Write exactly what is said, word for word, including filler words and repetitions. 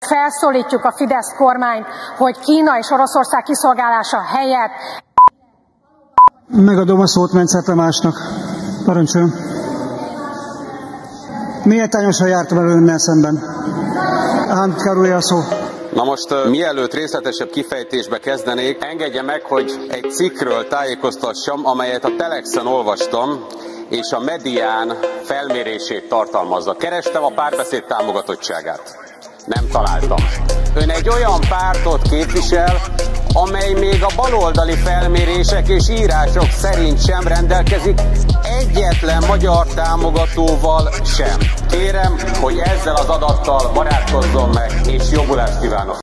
Felszólítjuk a Fidesz kormányt, hogy Kína és Oroszország kiszolgálása helyett... Megadom a szót Menczer Tamásnak. Parancsoljon. Méltányosan jártam el önnel szemben. Államtitkár úr, a szó. Na most, uh, mielőtt részletesebb kifejtésbe kezdenék, engedje meg, hogy egy cikkről tájékoztassam, amelyet a Telexen olvastam, és a Medián felmérését tartalmazza. Kerestem a Párbeszéd támogatottságát. Nem találtam. Ön egy olyan pártot képvisel, amely még a baloldali felmérések és írások szerint sem rendelkezik egyetlen magyar támogatóval sem. Kérem, hogy ezzel az adattal barátkozzon meg, és jobbulást kívánok!